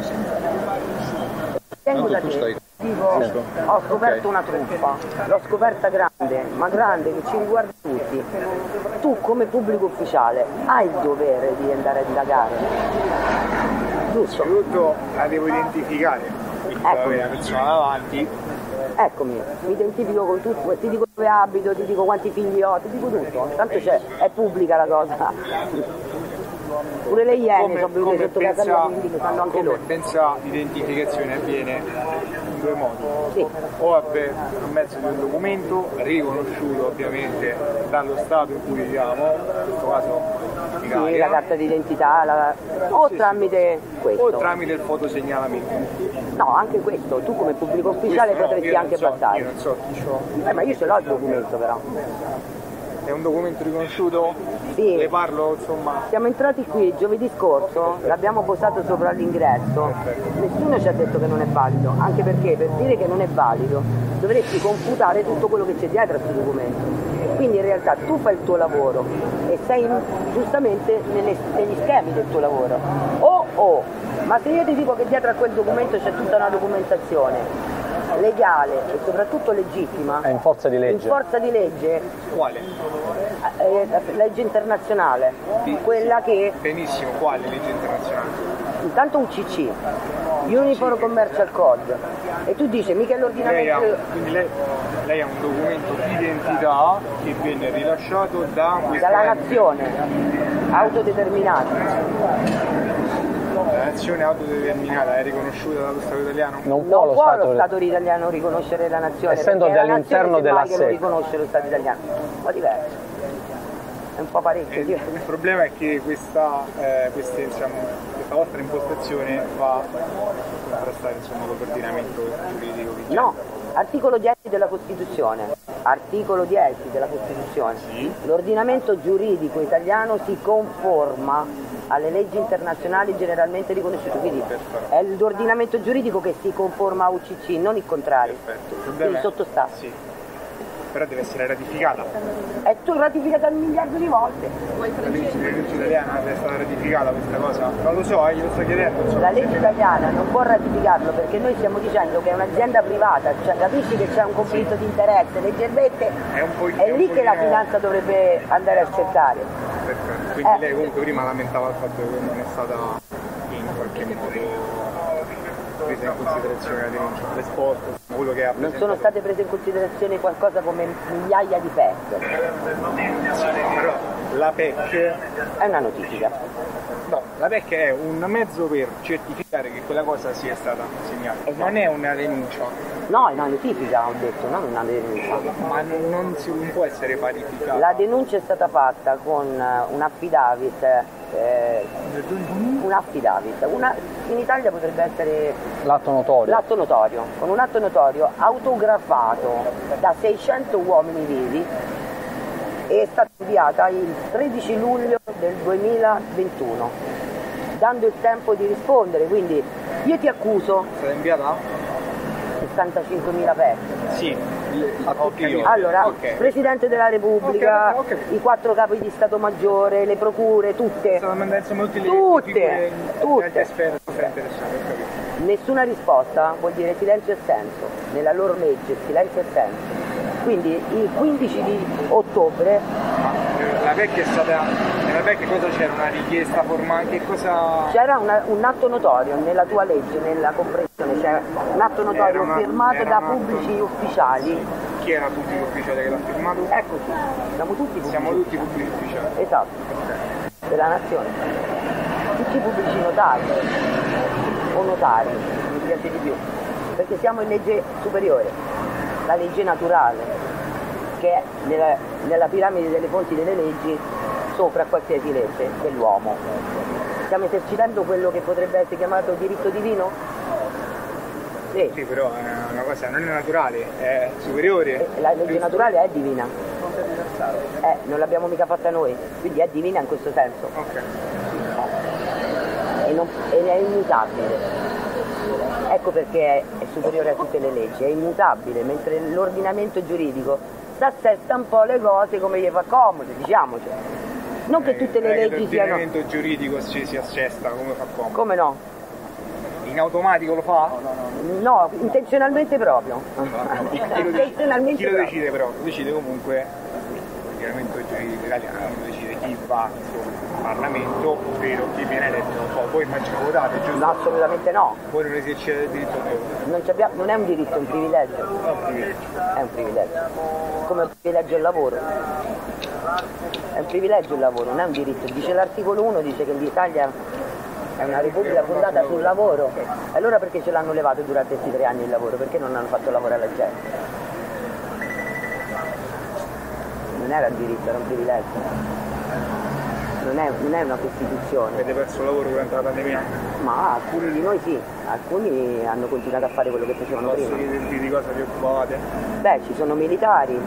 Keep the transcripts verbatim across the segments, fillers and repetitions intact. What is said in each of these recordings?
Vengo da te, dico, ho scoperto una truffa, l'ho scoperta grande, ma grande che ci riguarda tutti. Tu come pubblico ufficiale hai il dovere di andare a indagare, giusto? Innanzitutto la devo identificare, quindi devo avere la persona davanti. Eccomi, mi identifico con tutto, ti dico dove abito, ti dico quanti figli ho, ti dico tutto, tanto c'è, è pubblica la cosa. Pure le iene sono venute sotto casa mia, quindi che sanno anche loro. Pensa l'identificazione avviene in due modi, sì. O a mezzo di un documento riconosciuto ovviamente dallo Stato in cui viviamo, in questo caso l'Italia. Sì, la carta d'identità, la... o sì, tramite sì. questo. O tramite il fotosegnalamento. No, anche questo, tu come pubblico ufficiale questo potresti no, anche so, passare. Io non so chi c'ho. Eh, ma io ce l'ho il documento però. È un documento riconosciuto? Sì. Le parlo, insomma. Siamo entrati qui giovedì scorso, l'abbiamo posato sopra l'ingresso. Nessuno ci ha detto che non è valido, anche perché per dire che non è valido dovresti confutare tutto quello che c'è dietro a questo documento. Quindi in realtà tu fai il tuo lavoro e sei in, giustamente nelle, negli schemi del tuo lavoro. O o, ma se io ti dico che dietro a quel documento c'è tutta una documentazione legale e soprattutto legittima, è in forza di legge. In forza di legge. Quale? Eh, legge internazionale, sì, quella che... Benissimo, quale legge internazionale? Intanto U C C, Uniform Commercial Code, e tu dici mica l'ordinamento... Lei ha, quindi lei, lei ha un documento di identità che viene rilasciato da questa dalla nazione, autodeterminata. La nazione autodeterminata è riconosciuta dallo Stato italiano? Non può, non lo, può Stato... lo Stato italiano riconoscere la nazione, essendo all'interno della sede. Non riconosce lo Stato italiano, un po' diverso, è un po' parecchio. Il, il problema è che questa, eh, queste, diciamo, questa vostra impostazione va a contrastare insomma con l'ordinamento giuridico vigente. No, articolo dieci della Costituzione, articolo dieci della Costituzione, sì. L'ordinamento giuridico italiano si conforma alle leggi internazionali generalmente riconosciute, quindi Perfetto. È l'ordinamento giuridico che si conforma a U C C, non il contrario. Perfetto. Il quindi è... sottostà. Sì. Però deve essere ratificata. È tu ratificata un miliardo di volte. La legge, la legge italiana deve stare ratificata questa cosa? Non lo so, eh, glielo sto chiedendo. Insomma. La legge italiana non può ratificarlo perché noi stiamo dicendo che è un'azienda privata, cioè capisci che c'è un conflitto sì. di interesse, leggermente è, un po', è, è lì un che la pochino... finanza dovrebbe andare a cercare. Perfetto. Quindi eh. lei comunque prima lamentava il fatto che non è stata in qualche modo presa in considerazione la denuncia, l'esport, quello che ha non sono state prese in considerazione qualcosa come migliaia di P E C. Sì, però la P E C è una notifica. No, la P E C è un mezzo per certificare che quella cosa sia stata segnata, esatto. Non è una denuncia. No, è una notifica, ho detto, non una denuncia. Ma non, non, si, non può essere parificata. La denuncia è stata fatta con un affidavit, eh, un affidavit, una, in Italia potrebbe essere l'atto notorio. L'atto notorio, con un atto notorio autografato da seicento uomini vivi, è stata inviata il tredici luglio del duemilaventuno, dando il tempo di rispondere, quindi io ti accuso. È stata inviata? sessantacinquemila P E C. Sì, okay. Allora, okay. Presidente della Repubblica, okay, okay. i quattro capi di Stato Maggiore, le procure, tutte. Insomma, tutte, tutte, tutte. Esperte, Nessuna risposta vuol dire silenzio e assenso. Nella loro legge silenzio e assenso. Quindi il quindici di ottobre. La P E C è stata. Nella P E C cosa c'era? Una richiesta formale? Che cosa. C'era una, un atto notorio nella tua legge, nella comprensione, c'era un atto notorio una, firmato da pubblici atto... ufficiali. Chi era pubblico ufficiale che l'ha firmato? Eccoci, siamo tutti pubblici. Siamo tutti pubblici ufficiali. Esatto, okay. Della nazione. Tutti pubblici notari o notari, mi piace di più, perché siamo in legge superiore, la legge naturale, che è nella, nella piramide delle fonti delle leggi sopra qualsiasi legge dell'uomo. Stiamo esercitando quello che potrebbe essere chiamato diritto divino? Sì. Sì, però è una cosa non è naturale, è superiore. La legge naturale è divina. Eh, non l'abbiamo mica fatta noi, quindi è divina in questo senso. Ok. E, non, ed è immutabile. Ecco perché è, è superiore a tutte le leggi, è immutabile, mentre l'ordinamento giuridico s'assesta un po' le cose come gli fa comodo, diciamoci. Non che tutte le leggi siano... L'ordinamento giuridico si, si assesta come fa comodo. Come no? In in automatico lo fa? No, intenzionalmente proprio. Chi lo, Intenzionalmente chi lo proprio. decide però? Lo decide comunque l'ordinamento giuridico italiano, lo decide chi va insomma, in Parlamento, ovvero chi viene eletto, non so, voi immagino votate, giusto? No, assolutamente no. Voi non esercitate il diritto di voto. Non, ci abbiamo- non è un diritto, è un privilegio. È un privilegio. È un privilegio. Come un privilegio il lavoro. È un privilegio il lavoro, non è un diritto. Dice l'articolo uno, dice che l'Italia è una repubblica fondata sul lavoro. E allora perché ce l'hanno levato durante questi tre anni il lavoro? Perché non hanno fatto lavorare la gente? Non era un diritto, era un privilegio. Non è, non è una Costituzione. Avete perso il lavoro durante la pandemia? Ma alcuni di noi sì, alcuni hanno continuato a fare quello che facevano Posso prima. chiedervi di cosa vi occupavate? Beh, ci sono militari,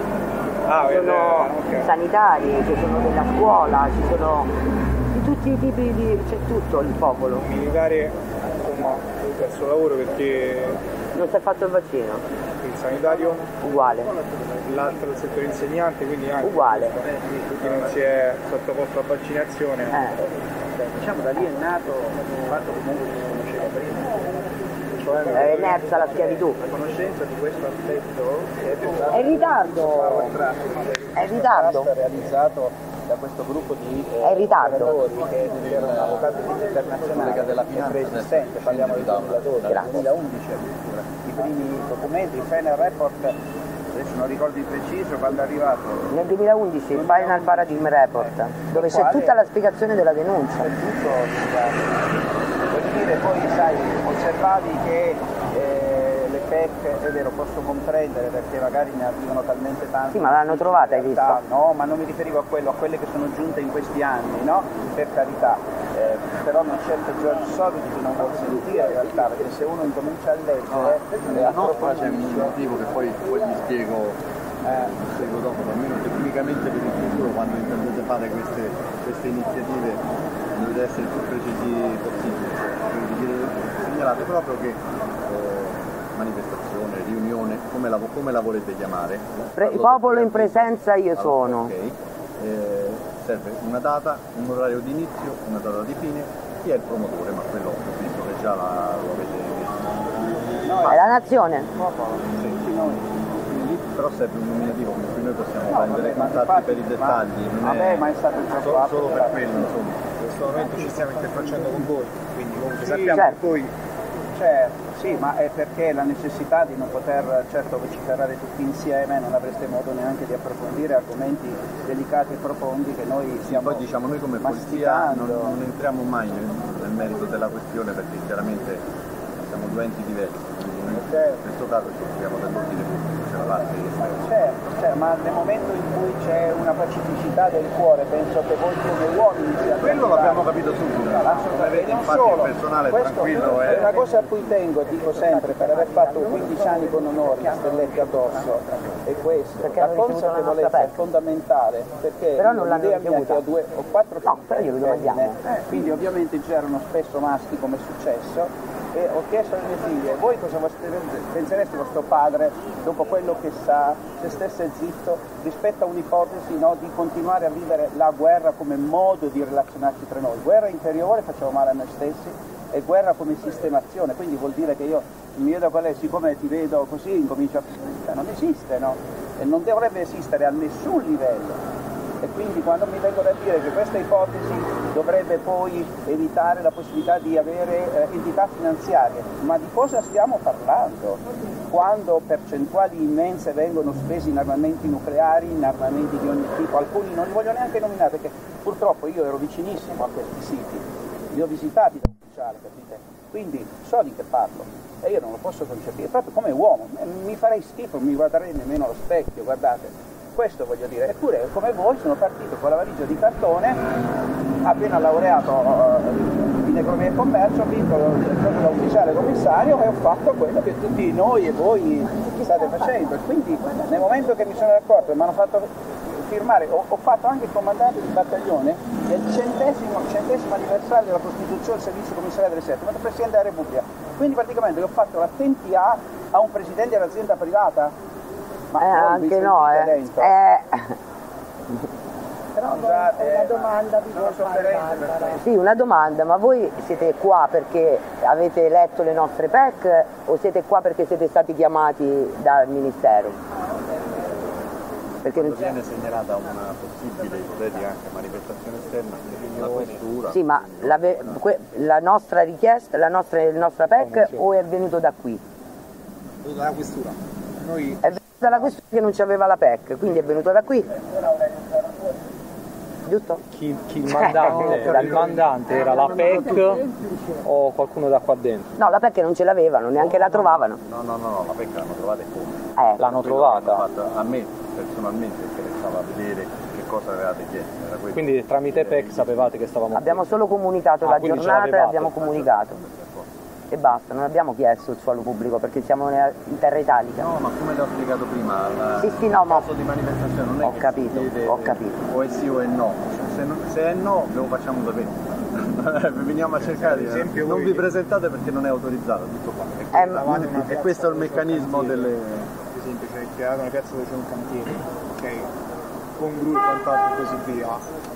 Ah, ci sono ok. sanitari, ci sono della scuola, ci sono di tutti i tipi di... c'è tutto il popolo. Militare, insomma, ho perso il lavoro perché Non si è fatto il vaccino? il sanitario, Uguale, l'altro il settore insegnante, quindi anche uguale. chi non si è sottoposto a vaccinazione. Eh. Diciamo da lì è nato il fatto che comunque si conosceva prima, cioè È emersa la schiavitù. la conoscenza di questo aspetto è È in ritardo, è in ritardo. realizzato da questo gruppo di eh, È in ritardo. operatori che erano avvocati internazionali della che è finanza, preesistente, parliamo del duemiladodici, Grazie. duemilaundici addirittura. I primi documenti, il Final Report, adesso non ricordo di preciso quando è arrivato, Nel duemilaundici il Final Paradigm Report, dove c'è tutta la spiegazione della denuncia. c'è tutto spiegato. Voglio dire, poi sai, osservavi che eh, le P E C, è vero, posso comprendere perché magari ne arrivano talmente tanti. Sì, ma l'hanno trovata, hai in realtà, visto? No, ma non mi riferivo a quello, a quelle che sono giunte in questi anni, no? Per carità. Eh, però non certo George Soros che non vuol sentire in realtà, perché se uno incomincia a leggere e La nostra c'è un approfondisce, motivo che poi, poi vi spiego, eh, vi spiego dopo, almeno tecnicamente per il futuro quando intendete fare queste, queste iniziative dovete essere più precisi possibile. Quindi vi segnalate proprio che eh, manifestazione, riunione, come la, come la volete chiamare? Pre- popolo in presenza io sono. Ok. Eh, serve una data, un orario di inizio, una data di fine, chi è il promotore, ma quello ho visto che già la, lo avete visto. È la nazione. tutti noi. Quindi, però serve un nominativo con cui noi possiamo No, prendere vabbè, ma contatti infatti, per i dettagli, ma- non vabbè, è ma è stato già solo, fatto, solo per esatto. quello, insomma. In questo momento ci stiamo interfacciando con voi, quindi comunque Sì, sappiamo certo. che voi Certo, sì, ma è perché la necessità di non poter certo vociferare tutti insieme, non avreste modo neanche di approfondire argomenti delicati e profondi che noi stiamo Poi diciamo noi come polizia non, masticando. non entriamo mai nel, nel merito della questione perché chiaramente siamo due enti diversi, quindi noi in questo caso ci occupiamo dell'ordine pubblico, c'è la parte esterna. Certo, certo, ma nel momento in cui c'è una pacificità del cuore, penso che voi come uomini siate Quello l'abbiamo capito subito, come vedi infatti il personale è questo tranquillo è e una cosa a cui tengo, dico sempre, per aver fatto quindici anni con onore, stelletti addosso, è questo. Perché La hanno ricevuto la consapevolezza nostra è pezza. fondamentale, perché Però non l'hanno l'idea mia ricevuta. che ho due o quattro No, figli, però glielo femmine, domandiamo. quindi ovviamente c'erano spesso maschi come è successo, e ho chiesto alle mie figlie, voi cosa pensereste vostro padre dopo quello che sa, se stesse zitto rispetto a un'ipotesi, no, di continuare a vivere la guerra come modo di relazionarci tra noi, guerra interiore, facciamo male a noi stessi, e guerra come sistemazione, quindi vuol dire che io mi vedo con lei, siccome ti vedo così, incomincio a... Cioè, non esiste, no? E non dovrebbe esistere a nessun livello. E quindi quando mi vengono a dire che questa ipotesi dovrebbe poi evitare la possibilità di avere eh, entità finanziarie, ma di cosa stiamo parlando? Quando percentuali immense vengono spesi in armamenti nucleari, in armamenti di ogni tipo, alcuni non li voglio neanche nominare perché purtroppo io ero vicinissimo a questi siti, li ho visitati da ufficiale, capite? Quindi so di che parlo e io non lo posso concepire, proprio come uomo, mi farei schifo, non mi guarderei nemmeno allo specchio, guardate. Questo voglio dire, eppure come voi sono partito con la valigia di cartone, appena laureato uh, in economia e commercio, ho vinto il premio da ufficiale commissario e ho fatto quello che tutti noi e voi state facendo. E quindi nel momento che mi sono accorto e mi hanno fatto firmare, ho, ho fatto anche il comandante di battaglione del centesimo, centesimo anniversario della Costituzione del Servizio Commissariale dell'Esercito, come Presidente della Repubblica. Quindi praticamente ho fatto l'attenti a, a un Presidente dell'azienda privata. Ma Eh, voi vi anche sentite no, eh. dentro? eh. Però Scusate, una domanda vi sono vuol fare sofferente per Barbara. Sì, una domanda, ma voi siete qua perché avete letto le nostre P E C o siete qua perché siete stati chiamati dal Ministero? Perché non Quando viene segnalata una possibile ipotetica anche manifestazione esterna, la questura... Sì, ma la, ve- que- la nostra richiesta, la nostra, la nostra P E C o è venuto da qui? dalla questura. Noi È venuto dalla questura che non c'aveva la P E C, quindi è venuto da qui. Giusto? Chi, chi il mandante, era il mandante era la P E C o qualcuno da qua dentro? No, la P E C non ce l'avevano, neanche la trovavano. No, no, no, no, la pecca l'hanno trovata e come? Eh, L'hanno Quello che hanno trovata, fatto a me personalmente interessava vedere che cosa avevate chiesto. Era questo. quindi tramite P E C sapevate che stavamo abbiamo solo comunicato Ah, la quindi ce giornata e l'avevate. abbiamo comunicato. E basta, non abbiamo chiesto il suolo pubblico perché siamo nella- in terra italica. No, ma come le ho spiegato prima, la- Sì, sì, no, il ma- caso di manifestazione non è Ho che capito, si chiede ho capito. o è sì o è no. Se, non- se è no, ve lo facciamo sapere. Veniamo a cercare di Ad esempio non voi- vi presentate perché non è autorizzato, tutto qua. Eh, eravate una E piazza questo è il dove c'è un meccanismo cantiere. delle... Per esempio, c'è creato una piazza dove c'è un cantiere, ok? Con gru e quant'altro e così via.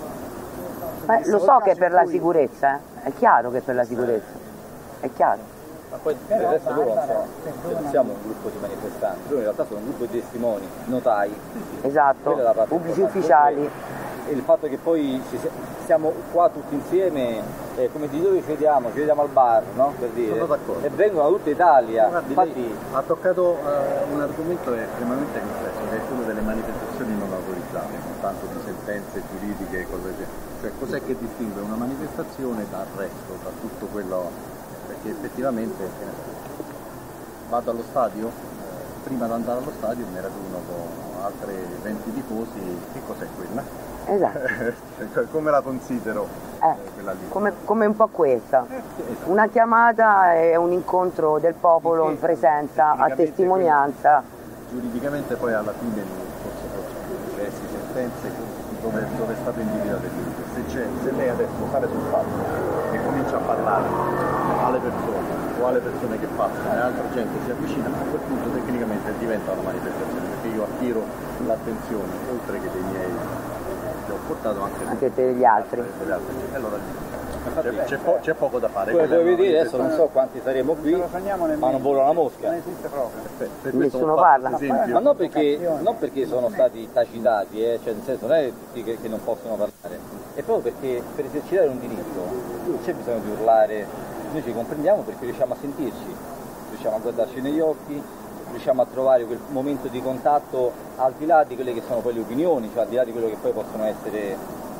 ma Visto lo il so caso che è in per la cui- sicurezza, eh? È chiaro che è per la sicurezza, è chiaro. Ma poi per il resto loro non sono, cioè, non siamo un gruppo di manifestanti, loro in realtà sono un gruppo di testimoni, notai. Esatto, Quella è la parte pubblici importante. ufficiali. E il fatto che poi ci sia- siamo qua tutti insieme, eh, come di dove ci vediamo, ci vediamo al bar, no? Per dire. Sono d'accordo. E vengono da tutta Italia. Guardi, Infatti, lei ha toccato eh, un argomento estremamente complesso, che è quello delle manifestazioni non autorizzate, non tanto di sentenze giuridiche e cose del genere. Cioè cos'è che distingue una manifestazione dal resto, da tutto quello, perché effettivamente che ne so, vado allo stadio, eh, prima di andare allo stadio mi raduno con altri venti tifosi, che cos'è quella? Esatto, Come la considero eh, eh, quella lì? come, come un po' questa. Esatto. Una chiamata è un incontro del popolo in presenza, a testimonianza. Giuridicamente poi alla fine forse facciamo diverse sentenze dove, dove è stato individuato il limite. Se, c'è, se lei adesso sale sul palco e comincia a parlare alle persone o alle persone che passano e altra gente si avvicina, a quel punto tecnicamente diventa una manifestazione, perché io attiro l'attenzione oltre che dei miei che ho portato anche, Anche degli altri. delle altre gente. Allora c'è, c'è, po- c'è poco da fare. come Quella è dovevi una dire, adesso non so quanti saremo qui, ma non vola una mosca. Non esiste proprio. Per- per questo Nessuno ho fatto parla. l'esempio. Ma non perché, non perché sono stati tacitati, eh, cioè nel senso non è tutti che, che non possono parlare, è proprio perché per esercitare un diritto non c'è bisogno di urlare, noi ci comprendiamo perché riusciamo a sentirci, riusciamo a guardarci negli occhi, riusciamo a trovare quel momento di contatto al di là di quelle che sono poi le opinioni, cioè al di là di quello che poi possono essere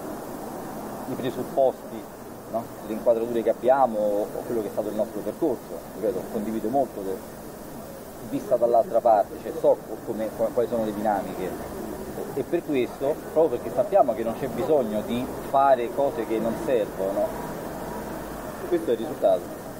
i presupposti, no? Le inquadrature che abbiamo o quello che è stato il nostro percorso. Ripeto, condivido molto che, vista dall'altra parte, cioè so come, come- quali sono le dinamiche e per questo, proprio perché sappiamo che non c'è bisogno di fare cose che non servono, questo è il risultato.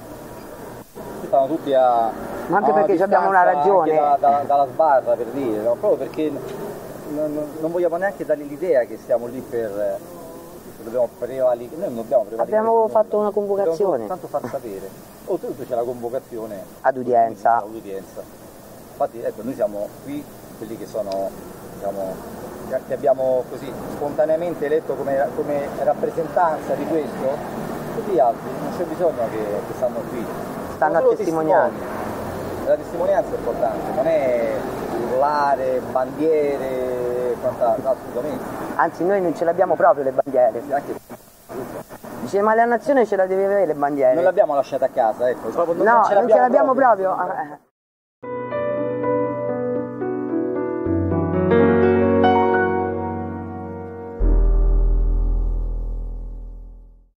Stanno tutti a Ma anche a una perché ci abbiamo una distanza ragione. anche da- da- dalla sbarra, per dire, no? Proprio perché non, non- non vogliamo neanche dargli l'idea che siamo lì per dobbiamo prevalere, noi non dobbiamo prevalere. Abbiamo sul fatto mondo. una convocazione. Dobbiamo tanto far sapere. Oltretutto c'è la convocazione Ad udienza. all'udienza. Infatti ecco, noi siamo qui, quelli che sono, diciamo, che- che abbiamo così spontaneamente eletto come, come rappresentanza di questo, tutti gli altri non c'è bisogno che, che stanno qui. Stanno Sono a solo testimoniare. testimoni. La testimonianza è importante, non è urlare, bandiere e quant'altro, assolutamente. Anzi, noi non ce l'abbiamo proprio le bandiere. Anche Dice, ma la nazione ce la deve avere le bandiere. non l'abbiamo lasciata a casa, ecco. proprio No, non ce l'abbiamo proprio. proprio.